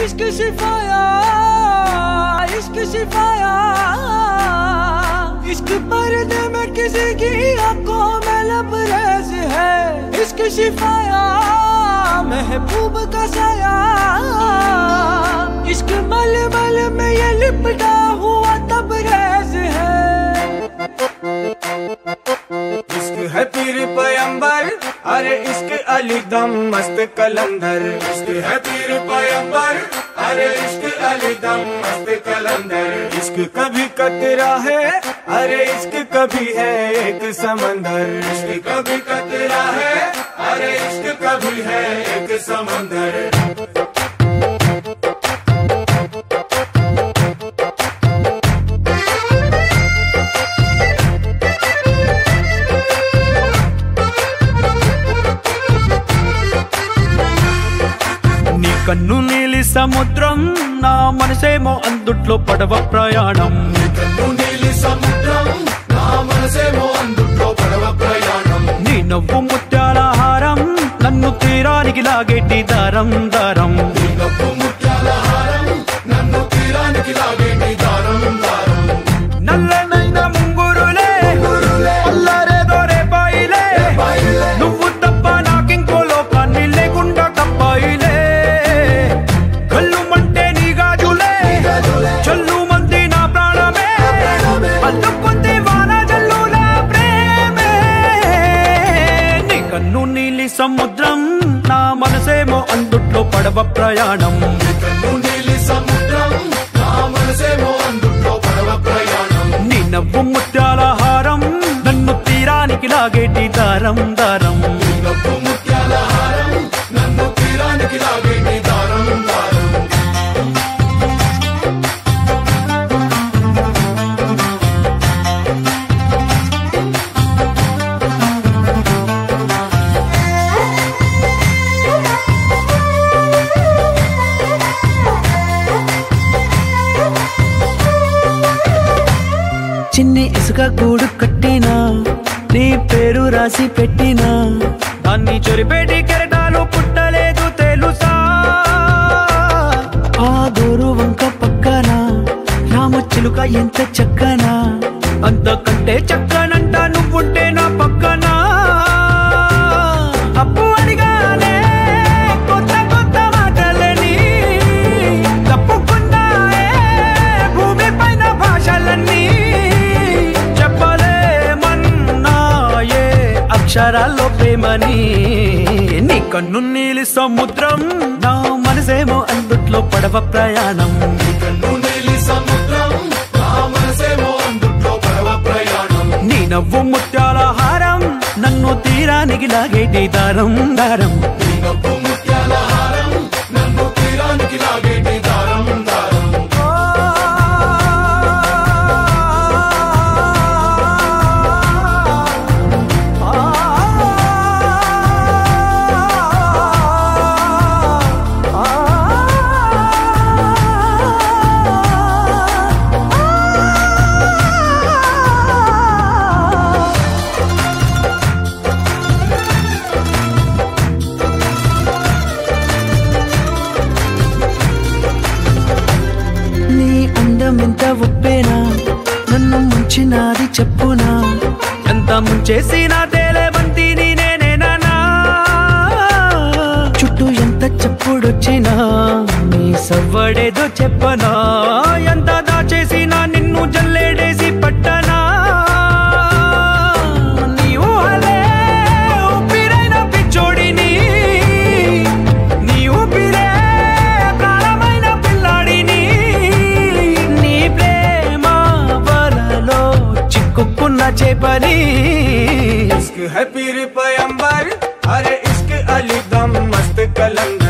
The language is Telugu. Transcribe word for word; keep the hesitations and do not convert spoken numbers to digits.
इश्क शिफाया, इश्क शिफाया, इश्क पर्दे में किसी की आंखों में लबरेज है। इश्क शिफाया, महबूब का साया, इश्क मलमल में ये लिपटा हुआ तबरेज है। इश्क है पीर पैगंबर, अरे इश्क अली दम मस्त कलंदर। इश्क है पीर पैगंबर, अरे इश्क अली दम मस्त कलंदर। इश्क कभी कतरा है, अरे इश्क कभी है एक समंदर। इश्क कभी कतरा है, अरे इश्क कभी है एक समंदर। కన్ను నీలి సముద్రం, నా మనసేమో అందుట్లో పడవ ప్రయాణం। కన్ను నీలి సముద్రం, నా మనసేమో అందుట్లో పడవ ప్రయాణం। నీ నవ్వు ముత్యాల హారం, నన్ను తీరానికి లాగేటి దారం దారం। నీ నవ్వు ముత్యాల హారం, నన్ను తీరానికి లాగేటి దారం దారం। నల్లనైన ముంగురులే అల్లారేదో రేపాయిలే, నువ్వు తప్ప నాకింకో లోకాన్ని లేకుండా కప్పాయిలే। చల్లు మంది నా ప్రాణమే, అల్లుకుంది వాన జల్లుల ప్రేమే। నీ కన్ను నీలి సముద్రం, నా మనసేమో అందుట్లో పడవ ప్రయాణం। కన్ను నీలి సముద్రం, నా మనసేమో అందుట్లో పడవ ప్రయాణం। నీ నవ్వు ముత్యాల హారం, నన్ను తీరానికి లాగేటి దారం దారం। నీ నవ్వు ముత్యాల హారం, నన్ను తీరానికి లాగేటి దారం దారం। చిన్ని ఇసుక గూడు కట్టినా, నీ పేరు రాసి పెట్టినా, దాన్ని చొరిపేటి కెరటాలు పుట్టలేదు తెలుసా। ఆ దూరు వంక పక్కన రామచిలుక ఎంత చక్కనా, అంతకంటే చక్కనంట నువ్వుంటే నా పక్కన। అప్పు అడిగానే కొత్త కొత్త మాటలని, తప్పుకున్నాయే భూమి పైన భాషలన్నీ, చెప్పలేమన్నాయే అక్షరాల్లో ప్రేమని। నీ కన్ను నీలి సముద్రం, నా మనసేమో అందుట్లో పడవ ప్రయాణం। కన్ను నీలి సముద్రం, నా మనసేమో అందుట్లో పడవ ప్రయాణం। నీ నవ్వు ముత్యాల హారం, నన్ను తీరానికి లాగేటి దారం దారం। నీ నవ్వు ముత్యాల హారం, నన్ను తీరానికి లాగేటి దారం దారం। ఎంత ఒప్పేనా, నన్ను ముంచినాది చెప్పునా, ఎంత ముంచేసినా తేలేవంతిని నేనేనా। చుట్టూ ఎంత చెప్పుడొచ్చినా, నీ సవ్వడేదో చెప్పనా, ఎంత దాచేసినా నిన్ను జల్లేడేసి పట్టనా। నీ ఊహలే ఊపిరైన పిచ్చోడిని, నీ ఊపిరే ప్రాణమైన పిల్లాడిని, నీ ప్రేమ వలలో చిక్కుకున్న చేపని। इश्क है पीर पैगंबर, अरे इश्क अली दम मस्त कलंदर।